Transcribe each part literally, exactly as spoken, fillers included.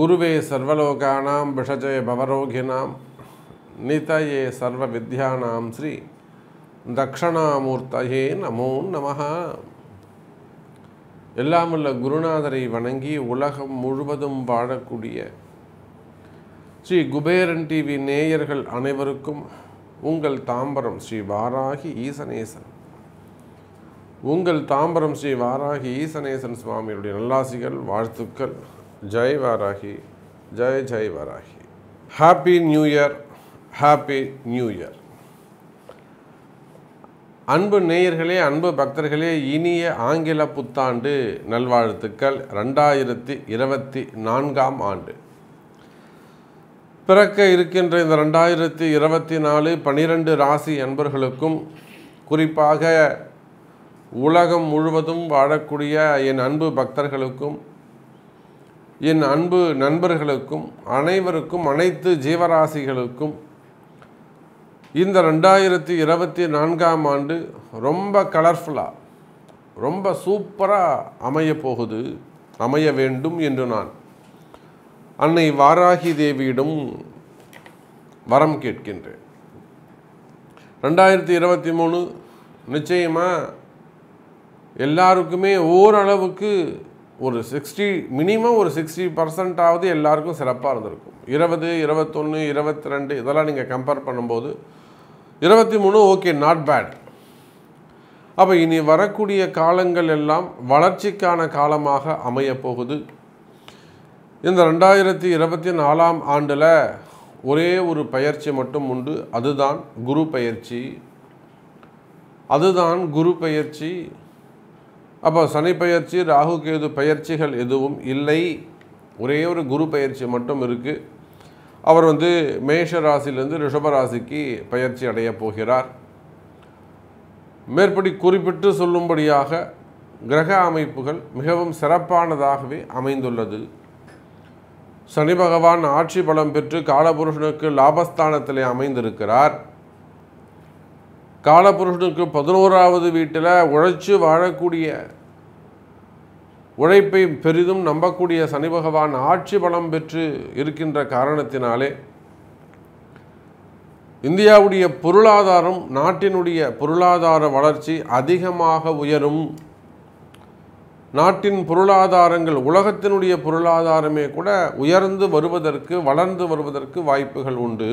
குருவே சர்வலோகானாம் விஷஜய பவரோகிணாம் நிதயே சர்வ வித்யானாம் ஸ்ரீ தக்ஷணாமூர்த்தயே நமோ நமஹ. எல்லாமுள்ள குருநாதரை வணங்கி உலகம் முழுவதும் வாழக்கூடிய ஸ்ரீ குபேரன் டிவி நேயர்கள் அனைவருக்கும் உங்கள் தாம்பரம் ஸ்ரீ வாராகி ஈசனேசன் உங்கள் தாம்பரம் ஸ்ரீ வாராகி ஈசனேசன் சுவாமியுடைய நல்லாசிகள் வாழ்த்துக்கள். Jai Varahi, Jai Jai Varahi. Happy new year, happy new year. அன்பு நேயர்களே, அன்பு பக்தர்களே, இனிய ஆங்கில புத்தாண்டு நல்வாழ்த்துக்கள். ரெண்டாயிரத்தி இருபத்தி நான்காம் ஆண்டு பிறக்க இருக்கின்ற இந்த ரெண்டாயிரத்தி இருபத்தி நாலு பனிரெண்டு ராசி அன்பர்களுக்கும், குறிப்பாக உலகம் முழுவதும் வாழக்கூடிய என் அன்பு பக்தர்களுக்கும், என் அன்பு நண்பர்களுக்கும், அனைவருக்கும், அனைத்து ஜீவராசிகளுக்கும் இந்த ரெண்டாயிரத்தி இருபத்தி நான்காம் ஆண்டு ரொம்ப கலர்ஃபுல்லாக, ரொம்ப சூப்பராக அமைய போகுது, அமைய வேண்டும் என்று நான் அன்னை வாராகி தேவியிடம் வரம் கேட்கின்றேன். ரெண்டாயிரத்தி இருபத்தி மூணு நிச்சயமாக எல்லாருக்குமே ஓரளவுக்கு ஒரு சிக்ஸ்டி மினிமம் ஒரு சிக்ஸ்டி பர்சன்டாவது எல்லாருக்கும் சிறப்பாக இருந்திருக்கும். இருபது இருபத்தொன்று இருபத்தி ரெண்டு இதெல்லாம் நீங்கள் கம்பேர் பண்ணும்போது இருபத்தி மூணு ஓகே, நாட் பேட். அப்போ இனி வரக்கூடிய காலங்கள் எல்லாம் வளர்ச்சிக்கான காலமாக அமைய போகுது. இந்த ரெண்டாயிரத்தி இருபத்தி நாலாம் ஆண்டில் ஒரே ஒரு பயிற்சி மட்டும் உண்டு, அதுதான் குரு பயிற்சி. அதுதான் குரு பயிற்சி. அப்போ சனி பயிற்சி, ராகு கேது பயிற்சிகள் எதுவும் இல்லை. ஒரே ஒரு குரு பயிற்சி மட்டும் இருக்குது. அவர் வந்து மேஷ ராசியிலிருந்து ரிஷபராசிக்கு பயிற்சி அடைய போகிறார். மேற்படி குறிப்பிட்டு சொல்லும்படியாக கிரக அமைப்புகள் மிகவும் சிறப்பானதாகவே அமைந்துள்ளது. சனி பகவான் ஆட்சி பலம் பெற்று காலபுருஷனுக்கு லாபஸ்தானத்திலே அமைந்திருக்கிறார். காலபுருஷனுக்கு பதினோராவது வீட்டில் உழைச்சி வாழக்கூடிய, உழைப்பை பெரிதும் நம்பக்கூடிய சனி பகவான் ஆட்சி பலம் பெற்று இருக்கின்ற காரணத்தினாலே இந்தியாவுடைய பொருளாதாரம், நாட்டினுடைய பொருளாதார வளர்ச்சி அதிகமாக உயரும். நாட்டின் பொருளாதாரங்கள், உலகத்தினுடைய பொருளாதாரமே கூட உயர்ந்து வருவதற்கு, வளர்ந்து வருவதற்கு வாய்ப்புகள் உண்டு.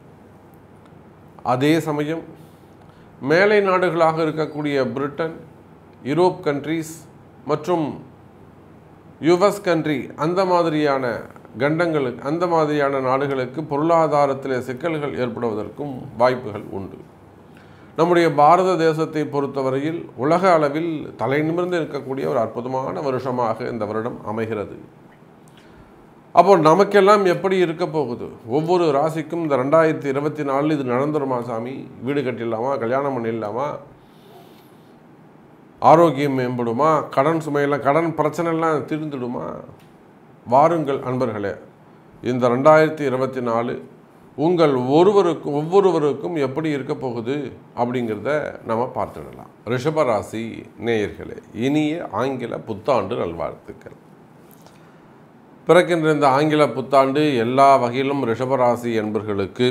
அதே சமயம் மேலை நாடுகளாக இருக்கக்கூடிய பிரிட்டன், யூரோப் கண்ட்ரீஸ் மற்றும் யுஎஸ் கண்ட்ரி, அந்த மாதிரியான கண்டங்களுக்கு, அந்த மாதிரியான நாடுகளுக்கு பொருளாதாரத்தில் சிக்கல்கள் ஏற்படுவதற்கும் வாய்ப்புகள் உண்டு. நம்முடைய பாரத தேசத்தை பொறுத்தவரையில் உலக அளவில் தலை நிமிர்ந்து இருக்கக்கூடிய ஒரு அற்புதமான வருஷமாக இந்த வருடம் அமைகிறது. அப்போ நமக்கெல்லாம் எப்படி இருக்க போகுது? ஒவ்வொரு ராசிக்கும் இந்த ரெண்டாயிரத்தி இருபத்தி நாலு இது நடந்துருமா சாமி? வீடு கட்டிடலாமா? கல்யாணம் பண்ணிடலாமா? ஆரோக்கியம் மேம்படுமா? கடன் சுமையெல்லாம், கடன் பிரச்சனைலாம் தீர்ந்துடுமா? வாருங்கள் அன்பர்களே, இந்த ரெண்டாயிரத்தி இருபத்தி நாலு உங்கள் ஒருவருக்கும் ஒவ்வொருவருக்கும் எப்படி இருக்க போகுது அப்படிங்கிறத நம்ம பார்த்துடலாம். ரிஷபராசி நேயர்களே, இனிய ஆங்கில புத்தாண்டு நல்வாழ்த்துக்கள். பிறக்கின்ற இந்த ஆங்கில புத்தாண்டு எல்லா வகையிலும் ரிஷபராசி என்பர்களுக்கு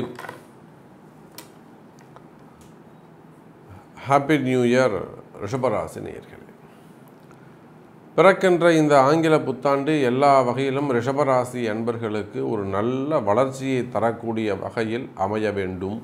ஹாப்பி நியூ இயர். ரிஷபராசி நேயர்களே, பிறக்கின்ற இந்த ஆங்கில புத்தாண்டு எல்லா வகையிலும் ரிஷபராசி அன்பர்களுக்கு ஒரு நல்ல வளர்ச்சியை தரக்கூடிய வகையில் அமைய வேண்டும்.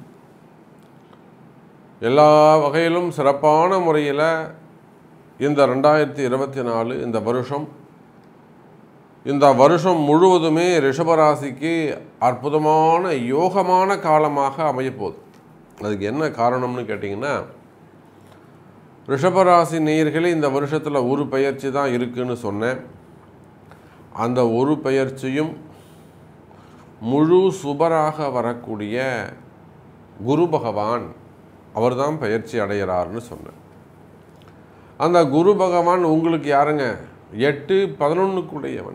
எல்லா வகையிலும் சிறப்பான முறையில் இந்த ரெண்டாயிரத்தி இருபத்தி நாலு இந்த வருஷம் இந்த வருஷம் முழுவதுமே ரிஷபராசிக்கு அற்புதமான யோகமான காலமாக அமையப்போகுது. அதுக்கு என்ன காரணம்னு கேட்டிங்கன்னா, ரிஷபராசி நேயர்களே, இந்த வருஷத்தில் ஒரு பயிற்சி தான் இருக்குதுன்னு சொன்னேன். அந்த ஒரு பயிற்சியும் முழு சுபராக வரக்கூடிய குரு பகவான் அவர் தான் பயிற்சி அடைகிறார்னு சொன்னேன். அந்த குரு பகவான் உங்களுக்கு யாருங்க? எட்டு பதினொன்றுக்குடையவன்.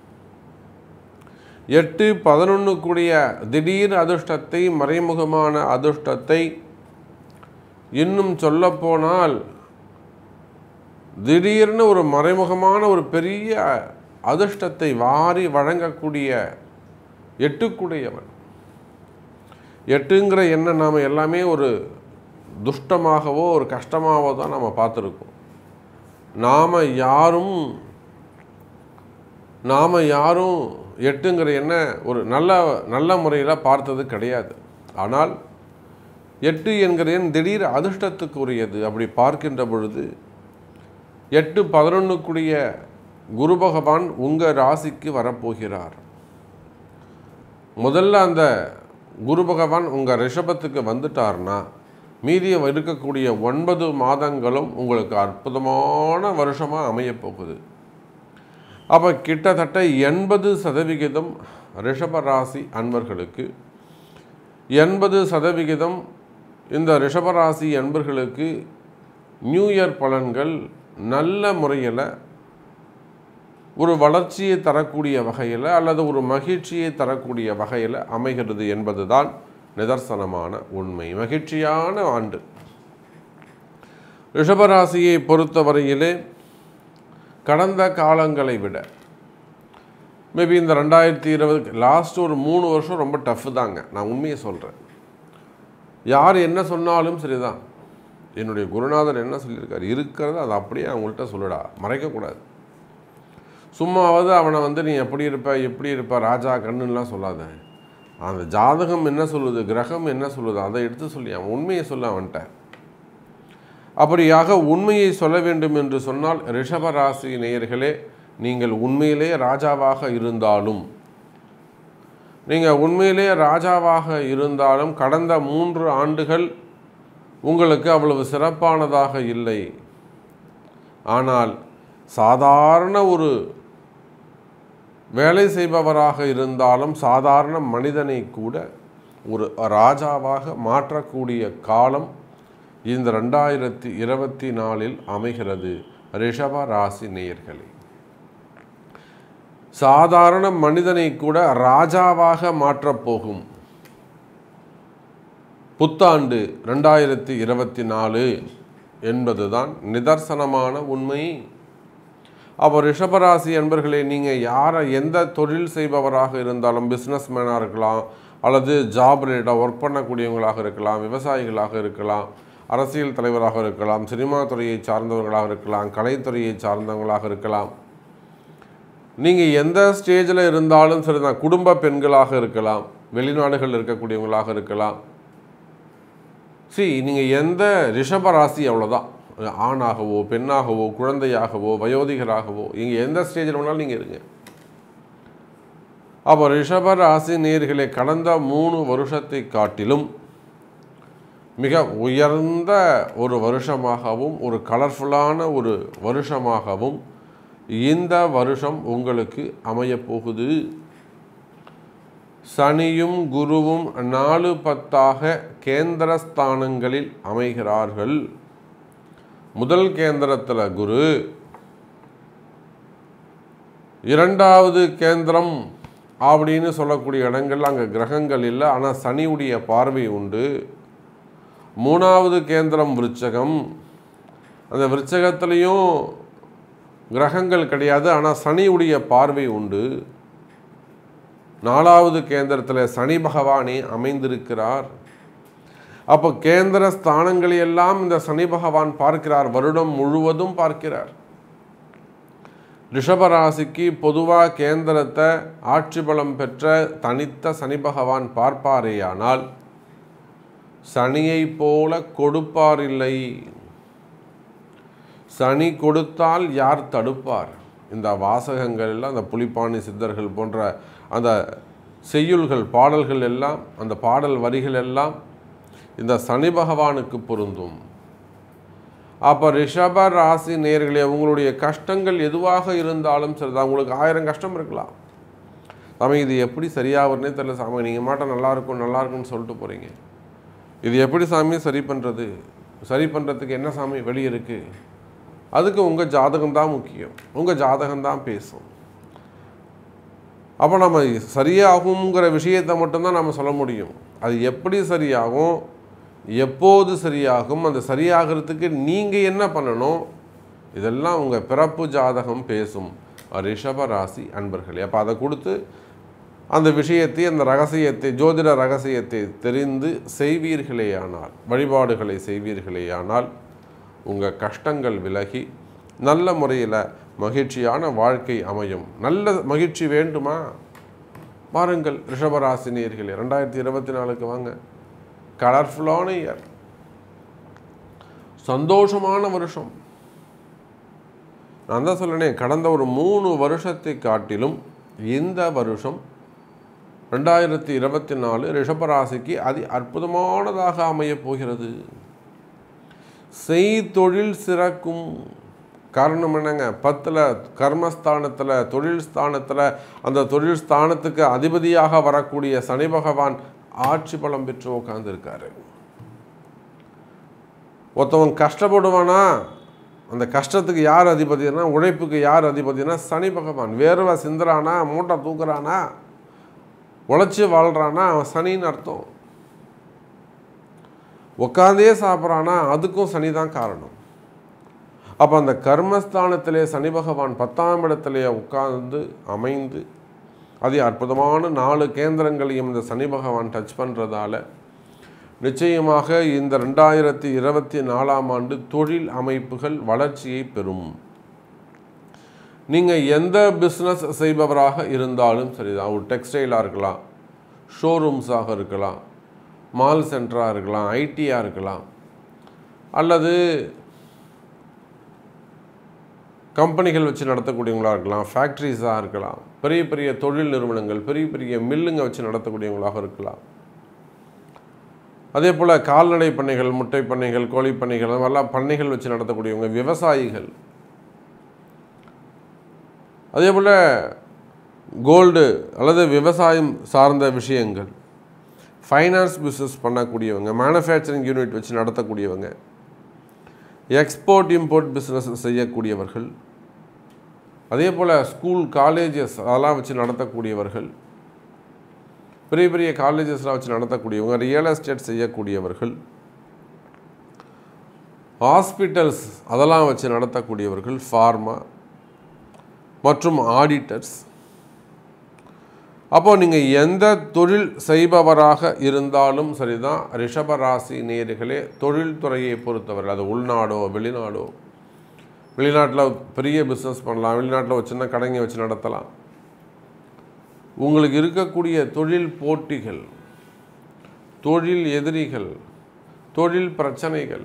எட்டு பதினொன்றுக்குடைய திடீர் அதிர்ஷ்டத்தை, மறைமுகமான அதிர்ஷ்டத்தை, இன்னும் சொல்லப்போனால் திடீர்னு ஒரு மறைமுகமான ஒரு பெரிய அதிர்ஷ்டத்தை வாரி வழங்கக்கூடிய எட்டுக்குடையவன். எட்டுங்கிற எண்ணம் நாம் எல்லாமே ஒரு துஷ்டமாகவோ ஒரு கஷ்டமாகவோ தான் நாம் பார்த்துருக்கோம். நாம் யாரும் நாம் யாரும் எட்டுங்கிற என்ன ஒரு நல்ல நல்ல முறையில் பார்த்தது கிடையாது. ஆனால் எட்டு என்கிற எண் திடீர் அதிர்ஷ்டத்துக்கு உரியது. அப்படி பார்க்கின்ற பொழுது எட்டு பதினொன்றுக்குரிய குரு பகவான் உங்கள் ராசிக்கு வரப்போகிறார். முதல்ல அந்த குரு பகவான் உங்கள் ரிஷபத்துக்கு வந்துட்டார்னா மீதிய இருக்கக்கூடிய ஒன்பது மாதங்களும் உங்களுக்கு அற்புதமான வருஷமாக அமையப்போகுது. அப்போ கிட்டத்தட்ட எண்பது சதவிகிதம் ரிஷபராசி அன்பர்களுக்கு எண்பது சதவிகிதம் இந்த ரிஷபராசி அன்பர்களுக்கு நியூ இயர் பலன்கள் நல்ல முறையில் ஒரு வளர்ச்சியை தரக்கூடிய வகையில் அல்லது ஒரு மகிழ்ச்சியை தரக்கூடிய வகையில் அமைகிறது என்பது தான் நிதர்சனமான உண்மை. மகிழ்ச்சியான ஆண்டு. ரிஷபராசியை பொறுத்தவரையிலே கடந்த காலங்களை விட மேபி இந்த ரெண்டாயிரத்தி இருபது லாஸ்ட் ஒரு மூணு வருஷம் ரொம்ப டஃப் தாங்க. நான் உண்மையை சொல்கிறேன். யார் என்ன சொன்னாலும் சரிதான். என்னுடைய குருநாதர் என்ன சொல்லியிருக்காரு இருக்கிறது அது அப்படியே அவங்கள்ட்ட சொல்லடா, மறைக்கக்கூடாது. சும்மாவது அவனை வந்து நீ எப்படி இருப்ப எப்படி இருப்ப ராஜா கண்ணுலாம் சொல்லாத. அந்த ஜாதகம் என்ன சொல்லுது, கிரகம் என்ன சொல்லுது, அதை எடுத்து சொல்லி அவன் உண்மையை சொல்ல அவன்கிட்ட. அப்படியாக உண்மையை சொல்ல வேண்டும் என்று சொன்னால் ரிஷபராசி நேயர்களே, நீங்கள் உண்மையிலே ராஜாவாக இருந்தாலும் நீங்கள் உண்மையிலே ராஜாவாக இருந்தாலும் கடந்த மூன்று ஆண்டுகள் உங்களுக்கு அவ்வளவு சிறப்பானதாக இல்லை. ஆனால் சாதாரண ஒரு வேலை செய்பவராக இருந்தாலும் சாதாரண மனிதனை கூட ஒரு ராஜாவாக மாற்றக்கூடிய காலம் இந்த ரெண்டாயிரத்தி இருபத்தி நாலில் அமைகிறது. ரிஷப ராசி நேயர்களே, சாதாரண மனிதனை கூட ராஜாவாக மாற்றப்போகும் புத்தாண்டு ரெண்டாயிரத்தி இருபத்தி நாலு என்பதுதான் நிதர்சனமான உண்மை. அப்போ ரிஷபராசி என்பர்களே, நீங்கள் யாரை எந்த தொழில் செய்பவராக இருந்தாலும், பிஸ்னஸ் மேனாக இருக்கலாம் அல்லது ஜாப் ரிலேட்டாக ஒர்க் பண்ணக்கூடியவங்களாக இருக்கலாம், விவசாயிகளாக இருக்கலாம், அரசியல் தலைவராக இருக்கலாம், சினிமா துறையை சார்ந்தவர்களாக இருக்கலாம், கலைத்துறையை சார்ந்தவங்களாக இருக்கலாம், நீங்கள் எந்த ஸ்டேஜில் இருந்தாலும் சரிதான், குடும்ப பெண்களாக இருக்கலாம், வெளிநாடுகள் இருக்கக்கூடியவங்களாக இருக்கலாம். சி நீங்கள் எந்த ரிஷபராசி அவ்வளோதான், ஆணாகவோ பெண்ணாகவோ குழந்தையாகவோ வயோதிகராகவோ இங்கே எந்த ஸ்டேஜில் வேணாலும் நீங்கள் இருங்க. அப்போ ரிஷபராசி நேயர்களே, கடந்த மூணு வருஷத்தை காட்டிலும் மிக உயர்ந்த ஒரு வருஷமாகவும் ஒரு கலர்ஃபுல்லான ஒரு வருஷமாகவும் இந்த வருஷம் உங்களுக்கு அமையப்போகுது. சனியும் குருவும் நாலு பத்தாக கேந்திரஸ்தானங்களில் அமைகிறார்கள். முதல் கேந்திரத்தில் குரு, இரண்டாவது கேந்திரம் அப்படின்னு சொல்லக்கூடிய இடங்கள் அங்கே கிரகங்கள் இல்லை, ஆனால் சனியுடைய பார்வை உண்டு. மூணாவது கேந்திரம் விருச்சகம், அந்த விருச்சகத்திலையும் கிரகங்கள் கிடையாது, ஆனால் சனியுடைய பார்வை உண்டு. நாலாவது கேந்திரத்தில் சனி பகவானே அமைந்திருக்கிறார். அப்போ கேந்திர ஸ்தானங்களை எல்லாம் இந்த சனி பகவான் பார்க்கிறார், வருடம் முழுவதும் பார்க்கிறார். ரிஷபராசிக்கு பொதுவாக கேந்திரத்தை ஆட்சி பலம் பெற்ற தனித்த சனி பகவான் பார்ப்பாரேயானால் சனியை போல கொடுப்பார் இல்லை. சனி கொடுத்தால் யார் தடுப்பார்? இந்த வாசகங்கள் எல்லாம், அந்த புலிப்பாணி சித்தர்கள் போன்ற அந்த செய்யுள்கள் பாடல்கள் எல்லாம், அந்த பாடல் வரிகள் எல்லாம் இந்த சனி பகவானுக்கு பொருந்தும். அப்போ ரிஷப ராசி நேயர்களே, உங்களுடைய கஷ்டங்கள் எதுவாக இருந்தாலும் சரிதான். உங்களுக்கு ஆயிரம் கஷ்டம் இருக்கலாம். சாமி இது எப்படி சரியாகிறனே தெரியல சாமி, நீங்கள் மாட்டம் நல்லாயிருக்கும் நல்லாயிருக்குன்னு சொல்லிட்டு போகிறீங்க. இது எப்படி சாமி சரி பண்ணுறது? சரி பண்ணுறதுக்கு என்ன சாமி வெளியே இருக்குது? அதுக்கு உங்கள் ஜாதகம்தான் முக்கியம். உங்கள் ஜாதகம்தான் பேசும். அப்போ நம்ம சரியாகுங்கிற விஷயத்தை மட்டும்தான் நம்ம சொல்ல முடியும். அது எப்படி சரியாகும், எப்போது சரியாகும், அந்த சரியாகிறதுக்கு நீங்கள் என்ன பண்ணணும், இதெல்லாம் உங்கள் பிறப்பு ஜாதகம் பேசும். ரிஷபராசி அன்பர்களே. அப்போ அதை கொடுத்து அந்த விஷயத்தை, அந்த ரகசியத்தை, ஜோதிட ரகசியத்தை தெரிந்து செய்வீர்களேயானால், வழிபாடுகளை செய்வீர்களேயானால் உங்கள் கஷ்டங்கள் விலகி நல்ல முறையில் மகிழ்ச்சியான வாழ்க்கை அமையும். நல்ல மகிழ்ச்சி வேண்டுமா? பாருங்கள் ரிஷபராசினியர்களே, ரெண்டாயிரத்தி இருபத்தி நாலுக்கு வாங்க. கலர்ஃபுல்லான இயர், சந்தோஷமான வருஷம். நான் தான் சொல்லேனே, கடந்த ஒரு மூணு வருஷத்தை காட்டிலும் இந்த வருஷம் ரெண்டாயிரத்தி இருபத்தி நாலு ரிஷபராசிக்கு அதி அற்புதமானதாக அமையப் போகிறது. செய்தொழில் சிறக்கும். காரணம் என்னங்க? பத்தில் கர்மஸ்தானத்தில், தொழில் ஸ்தானத்தில், அந்த தொழில் ஸ்தானத்துக்கு அதிபதியாக வரக்கூடிய சனி பகவான் ஆட்சி பலம் பெற்று உட்கார்ந்துருக்காரு. ஒருத்தவன் கஷ்டப்படுவானா, அந்த கஷ்டத்துக்கு யார் அதிபதினா, உழைப்புக்கு யார் அதிபதினா சனி பகவான். வேர்வை சிந்துறானா, மூட்டை தூக்குறானா, உழைச்சி வாழ்கிறானா, அவன் சனின்னு அர்த்தம். உட்காந்தே சாப்பிட்றானா, அதுக்கும் சனி தான் காரணம். அப்போ அந்த கர்மஸ்தானத்திலே சனி பகவான் பத்தாம் இடத்திலே உட்கார்ந்து அமைந்து அதே அற்புதமான நாலு கேந்திரங்களையும் இந்த சனி பகவான் டச் பண்ணுறதால நிச்சயமாக இந்த ரெண்டாயிரத்தி இருபத்தி நாலாம் ஆண்டு தொழில் அமைப்புகள் வளர்ச்சியை பெறும். நீங்கள் எந்த பிஸ்னஸ் செய்பவராக இருந்தாலும் சரிதான், ஒரு டெக்ஸ்டைலாக இருக்கலாம், ஷோரூம்ஸாக இருக்கலாம், மால் சென்டராக இருக்கலாம், ஐடியாக இருக்கலாம், அல்லது கம்பெனிகள் வச்சு நடத்தக்கூடியவங்களாக இருக்கலாம், ஃபேக்ட்ரிஸாக இருக்கலாம், பெரிய பெரிய தொழில் நிறுவனங்கள், பெரிய பெரிய மில்லுங்க வச்சு நடத்தக்கூடியவங்களாக இருக்கலாம். அதே போல் கால்நடை பண்ணைகள், முட்டை பண்ணைகள், கோழி பண்ணைகள், அந்த மாதிரிலாம் பண்ணைகள் வச்சு நடத்தக்கூடியவங்க, விவசாயிகள். அதே போல் கோல்டு அல்லது விவசாயம் சார்ந்த விஷயங்கள், ஃபைனான்ஸ் பிஸ்னஸ் பண்ணக்கூடியவங்க, மேனுஃபேக்சரிங் யூனிட் வச்சு நடத்தக்கூடியவங்க, எக்ஸ்போர்ட் இம்போர்ட் பிஸ்னஸ் செய்யக்கூடியவர்கள், அதே போல் ஸ்கூல் காலேஜஸ் அதெல்லாம் வச்சு நடத்தக்கூடியவர்கள், பெரிய பெரிய காலேஜஸ்லாம் வச்சு நடத்தக்கூடியவங்க, ரியல் எஸ்டேட் செய்யக்கூடியவர்கள், ஹாஸ்பிட்டல்ஸ் அதெல்லாம் வச்சு நடத்தக்கூடியவர்கள், ஃபார்மா மற்றும் ஆடிட்டர்ஸ். அப்போது நீங்கள் எந்த தொழில் செய்பவராக இருந்தாலும் சரிதான், ரிஷபராசி நேயர்களே, தொழில்துறையை பொறுத்தவரை அது உள்நாடோ வெளிநாடோ, வெளிநாட்டில் பெரிய பிஸ்னஸ் பண்ணலாம், வெளிநாட்டில் ஒரு சின்ன கடைங்க வச்சு நடத்தலாம். உங்களுக்கு இருக்கக்கூடிய தொழில் போட்டிகள், தொழில் எதிரிகள், தொழில் பிரச்சனைகள்,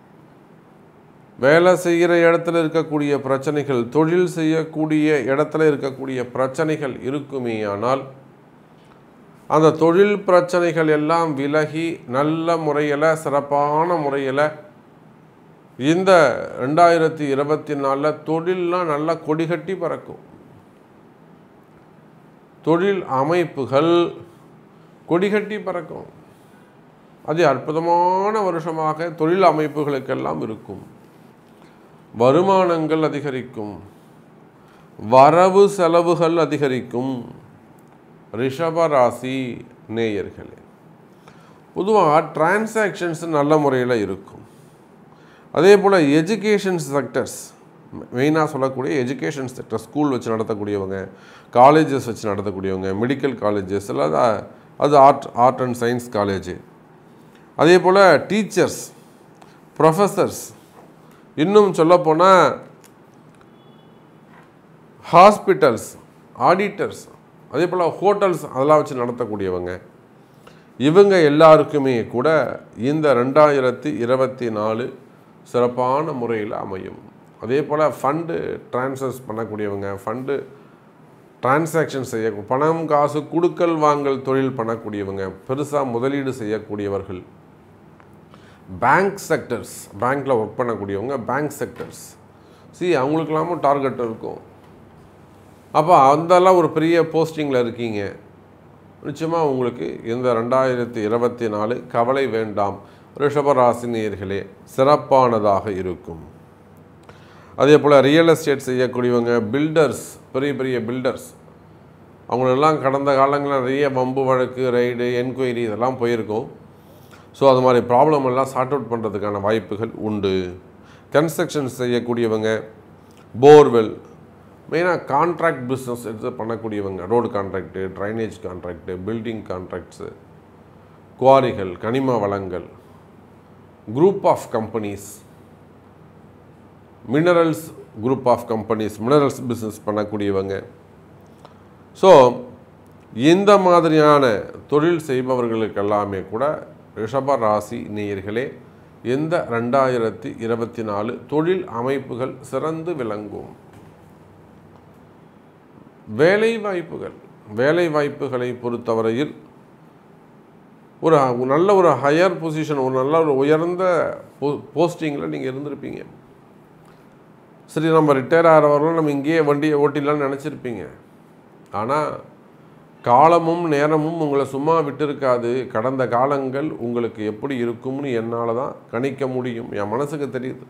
வேலை செய்கிற இடத்துல இருக்கக்கூடிய பிரச்சனைகள், தொழில் செய்யக்கூடிய இடத்துல இருக்கக்கூடிய பிரச்சனைகள் இருக்குமே. ஆனால் அந்த தொழில் பிரச்சனைகள் எல்லாம் விலகி நல்ல முறையில், சிறப்பான முறையில் இந்த ரெண்டாயிரத்தி இருபத்தி நாலில் தொழிலெலாம் நல்லா கொடிகட்டி பறக்கும். தொழில் அமைப்புகள் கொடிகட்டி பறக்கும். அது அற்புதமான வருஷமாக தொழில் அமைப்புகளுக்கெல்லாம் இருக்கும். வருமானங்கள் அதிகரிக்கும், வரவு செலவுகள் அதிகரிக்கும். ரிஷபராசி நேயர்களே, பொதுவாக டிரான்சாக்ஷன்ஸ் நல்ல முறையில் இருக்கும். அதே போல் எஜுகேஷன் செக்டர்ஸ், மெயினாக சொல்லக்கூடிய எஜுகேஷன் செக்டர், ஸ்கூல் வச்சு நடத்தக்கூடியவங்க, காலேஜஸ் வச்சு நடத்தக்கூடியவங்க, மெடிக்கல் காலேஜஸ் எல்லாம் அது art art and science college. அதே போல் டீச்சர்ஸ், ப்ரொஃபஸர்ஸ், இன்னும் சொல்லப்போனால் ஹாஸ்பிட்டல்ஸ், ஆடிட்டர்ஸ், அதே போல் ஹோட்டல்ஸ் அதெல்லாம் வச்சு நடத்தக்கூடியவங்க, இவங்க எல்லாருக்குமே கூட இந்த ரெண்டாயிரத்தி இருபத்தி நாலு சிறப்பான முறையில் அமையும். அதே போல் ஃபண்டு ட்ரான்ஸ்ஃபர்ஸ் பண்ணக்கூடியவங்க, ஃபண்டு டிரான்சாக்ஷன் செய்ய, பணம் காசு கொடுக்கல் வாங்கல் தொழில் பண்ணக்கூடியவங்க, பெருசாக முதலீடு செய்யக்கூடியவர்கள், பேங்க் செக்டர்ஸ், பேங்க்கில் ஒர்க் பண்ணக்கூடியவங்க, பேங்க் செக்டர்ஸ், சி அவங்களுக்கெல்லாமும் டார்கெட் இருக்கும். அப்போ அதெல்லாம் ஒரு பெரிய போஸ்டிங்கில் இருக்கீங்க, நிச்சயமாக உங்களுக்கு இந்த ரெண்டாயிரத்தி இருபத்தி நாலு கவலை வேண்டாம். ரிஷபராசினியர்களே, சிறப்பானதாக இருக்கும். அதே போல் ரியல் எஸ்டேட் செய்யக்கூடியவங்க, பில்டர்ஸ், பெரிய பெரிய பில்டர்ஸ், அவங்களெல்லாம் கடந்த காலங்களில் நிறைய வம்பு வழக்கு, ரைடு, என்கொயரி இதெல்லாம் போயிருக்கும். ஸோ அது மாதிரி ப்ராப்ளம் எல்லாம் சார்ட் அவுட் பண்ணுறதுக்கான வாய்ப்புகள் உண்டு. கன்ஸ்ட்ரக்ஷன் செய்யக்கூடியவங்க, போர்வெல், மெயினாக கான்ட்ராக்ட் பிஸ்னஸ் எடுத்து பண்ணக்கூடியவங்க, road contract, drainage contract, building contracts, குவாரிகள், கனிம வளங்கள், group of companies, minerals group of companies, minerals business பண்ணக்கூடியவங்க. ஸோ இந்த மாதிரியான தொழில் செய்பவர்களுக்கு எல்லாமே கூட ரிஷப ராசி நேயர்களே இந்த ரெண்டாயிரத்தி இருபத்தி நாலு தொழில் அமைப்புகள் சிறந்து விளங்கும். வேலை வாய்ப்புகள் வேலை வாய்ப்புகளை பொறுத்தவரையில் ஒரு நல்ல ஒரு ஹையர் பொசிஷன், ஒரு நல்ல ஒரு உயர்ந்த போ போஸ்டிங்கில் நீங்கள் இருந்திருப்பீங்க. சரி, நம்ம ரிட்டையர் ஆகிறவர்களும் நம்ம இங்கேயே வண்டியை ஓட்டிடலான்னு நினச்சிருப்பீங்க. ஆனால் காலமும் நேரமும் உங்களை சும்மா விட்டுருக்காது. கடந்த காலங்கள் உங்களுக்கு எப்படி இருக்கும்னு என்னால் தான் கணிக்க முடியும், என் மனசுக்கு தெரியுது.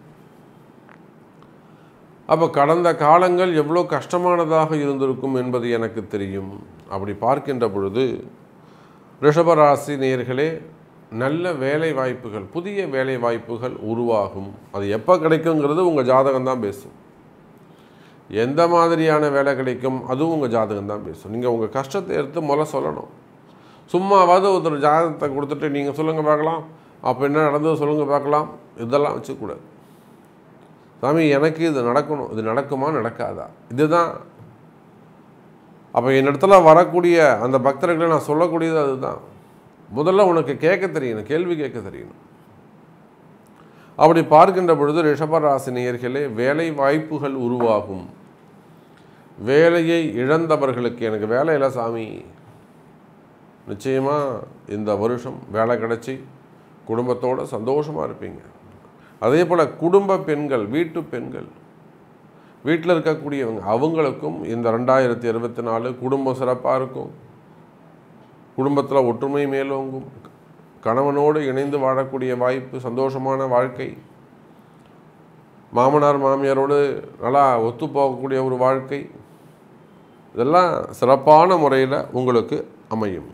அப்போ கடந்த காலங்கள் எவ்வளோ கஷ்டமானதாக இருந்திருக்கும் என்பது எனக்கு தெரியும். அப்படி பார்க்கின்ற பொழுது ரிஷபராசி நேயர்களே நல்ல வேலை வாய்ப்புகள், புதிய வேலை வாய்ப்புகள் உருவாகும். அது எப்போ கிடைக்குங்கிறது உங்கள் ஜாதகம் தான் பேசும். எந்த மாதிரியான வேலை கிடைக்கும் அதுவும் உங்கள் ஜாதகம் தான் பேசும். நீங்கள் உங்கள் கஷ்டத்தை எடுத்து முதல்ல சொல்லணும். சும்மாவாவது ஒருத்தர் ஜாதகத்தை கொடுத்துட்டு நீங்கள் சொல்லுங்கள் பார்க்கலாம், அப்போ என்ன நடந்தது சொல்லுங்கள் பார்க்கலாம், இதெல்லாம் வச்சுக்கூடாது. சாமி எனக்கு இது நடக்கணும், இது நடக்குமா நடக்காதா, இதுதான். அப்போ என்னிடத்துல வரக்கூடிய அந்த பக்தர்களை நான் சொல்லக்கூடியது அதுதான். முதல்ல உனக்கு கேட்க தெரியணும், கேள்வி கேட்க தெரியணும். அப்படி பார்க்கின்ற பொழுது ரிஷபராசி நேயர்களே வேலை வாய்ப்புகள் உருவாகும். வேலையை இழந்தவர்களுக்கு எனக்கு வேலை இல்லை சாமி, நிச்சயமாக இந்த வருஷம் வேலை கிடச்சி குடும்பத்தோடு சந்தோஷமாக இருப்பீங்க. அதே போல் குடும்ப பெண்கள், வீட்டு பெண்கள், வீட்டில் இருக்கக்கூடியவங்க, அவங்களுக்கும் இந்த ரெண்டாயிரத்தி இருபத்தி நாலு குடும்பம் சிறப்பாக இருக்கும். குடும்பத்தில் ஒற்றுமை மேலோங்கும். கணவனோடு இணைந்து வாழக்கூடிய வாய்ப்பு, சந்தோஷமான வாழ்க்கை, மாமனார் மாமியாரோடு நல்லா ஒத்து போகக்கூடிய ஒரு வாழ்க்கை, இதெல்லாம் சிறப்பான முறையில் உங்களுக்கு அமையும்.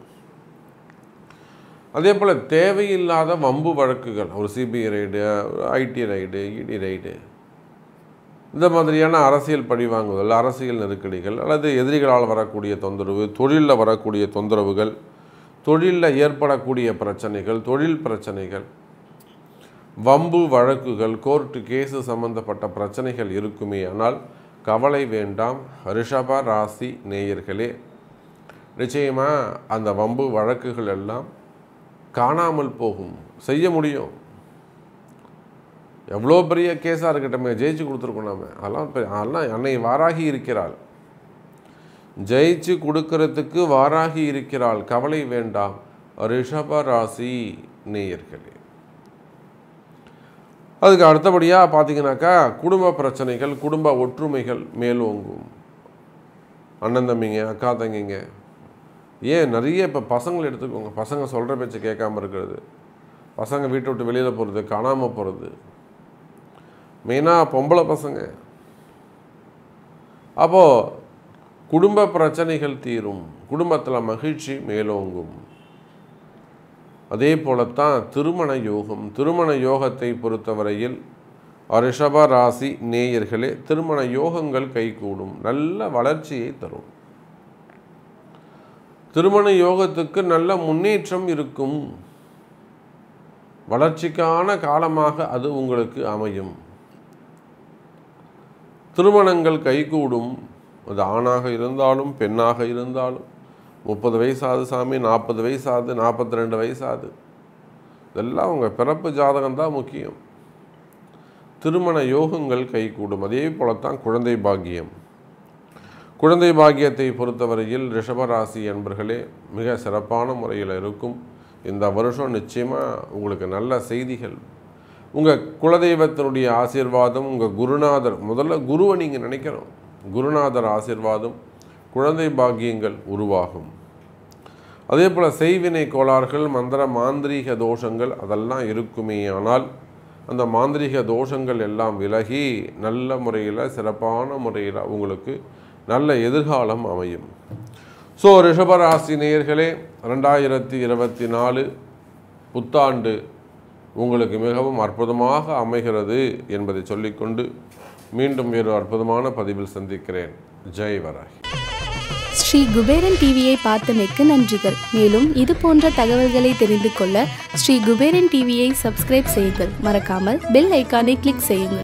அதே போல் தேவையில்லாத வம்பு வழக்குகள், ஒரு CBI raid, IT raid, ED raid, இந்த மாதிரியான அரசியல் பழிவாங்குதல், அரசியல் நெருக்கடிகள் அல்லது எதிரிகளால் வரக்கூடிய தொந்தரவு, தொழிலில் வரக்கூடிய தொந்தரவுகள், தொழிலில் ஏற்படக்கூடிய பிரச்சனைகள், தொழில் பிரச்சனைகள், வம்பு வழக்குகள், கோர்ட்டு கேஸு சம்பந்தப்பட்ட பிரச்சனைகள் இருக்குமே. ஆனால் கவலை வேண்டாம் ரிஷப ராசி நேயர்களே. நிச்சயமாக அந்த வம்பு வழக்குகள் எல்லாம் காணாமல் போகும். செய்ய முடியும். எவ்வளோ பெரிய கேஸாக இருக்கட்டும், ஜெயிச்சு கொடுத்துருக்கோம் நாம. அதெல்லாம் அதெல்லாம் அன்னை வாராகி இருக்கிறாள், ஜெயிச்சு கொடுக்கறதுக்கு வாராகி இருக்கிறாள். கவலை வேண்டாம் ரிஷப ராசி நேயர்களே. அதுக்கு அடுத்தபடியாக பார்த்தீங்கன்னாக்கா குடும்ப பிரச்சனைகள், குடும்ப ஒற்றுமைகள் மேலோங்கும். அண்ணன் தம்பிங்க, அக்கா தங்கிங்க, ஏன் நிறைய இப்போ பசங்களை எடுத்துக்கோங்க. பசங்க சொல்கிற பேச்சை கேட்காமல் இருக்கிறது, பசங்க வீட்டை விட்டு வெளியில் போகிறது, காணாமல் போகிறது, மெயினாக பொம்பளை பசங்க. அப்போது குடும்ப பிரச்சனைகள் தீரும், குடும்பத்தில் மகிழ்ச்சி மேலோங்கும். அதே போலத்தான் திருமண யோகம். திருமண யோகத்தை பொறுத்தவரையில் ரிஷப ராசி நேயர்களே திருமண யோகங்கள் கைகூடும், நல்ல வளர்ச்சியை தரும். திருமண யோகத்துக்கு நல்ல முன்னேற்றம் இருக்கும். வளர்ச்சிக்கான காலமாக அது உங்களுக்கு அமையும். திருமணங்கள் கைகூடும். அது ஆணாக இருந்தாலும் பெண்ணாக இருந்தாலும். முப்பது வயசாது சாமி, நாற்பது வயசாது, நாற்பத்தி ரெண்டு வயசாது, இதெல்லாம் உங்கள் பிறப்பு ஜாதகம் தான் முக்கியம். திருமண யோகங்கள் கைகூடும். அதே போலத்தான் குழந்தை பாக்கியம். குழந்தை பாக்கியத்தை பொறுத்தவரையில் ரிஷபராசி என்பர்களே மிக சிறப்பான முறையில் இருக்கும். இந்த வருஷம் நிச்சயமாக உங்களுக்கு நல்ல செய்திகள். உங்கள் குலதெய்வத்தினுடைய ஆசீர்வாதம், உங்கள் குருநாதர், முதல்ல குருவை நீங்கள் நினைக்கணும், குருநாதர் ஆசீர்வாதம், குழந்தை பாக்கியங்கள் உருவாகும். அதே போல் செய்வினை கோளாறுகள், மந்திர மாந்திரீக தோஷங்கள் அதெல்லாம் இருக்குமே. ஆனால் அந்த மாந்திரீக தோஷங்கள் எல்லாம் விலகி நல்ல முறையில், சிறப்பான முறையில் உங்களுக்கு நல்ல எதிர்காலம் அமையும். ஸோ ரிஷபராசி நேயர்களே, ரெண்டாயிரத்தி இருபத்தி நாலு புத்தாண்டு உங்களுக்கு மிகவும் அற்புதமாக அமைகிறது என்பதை சொல்லிக்கொண்டு மீண்டும் வேறு அற்புதமான பதிவில் சந்திக்கிறேன். ஜெய் வராகி. ஸ்ரீ குபேரன் டிவியை பார்த்தமைக்கு நன்றிகள். மேலும் இது போன்ற தகவல்களை தெரிந்து கொள்ள ஸ்ரீ குபேரன் டிவியை சப்ஸ்கிரைப் செய்யுங்கள். மறக்காமல் பெல் ஐக்கானை கிளிக் செய்யுங்கள்.